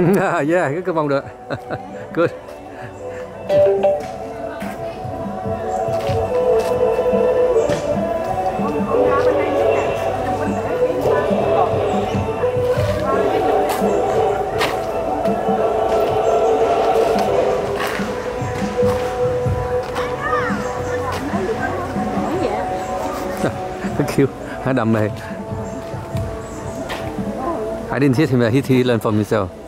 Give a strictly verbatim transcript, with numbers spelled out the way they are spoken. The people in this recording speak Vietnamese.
Yeah, cái cái vòng được. Good. Cute. Adam, I didn't hit him. I hit he learned from himself.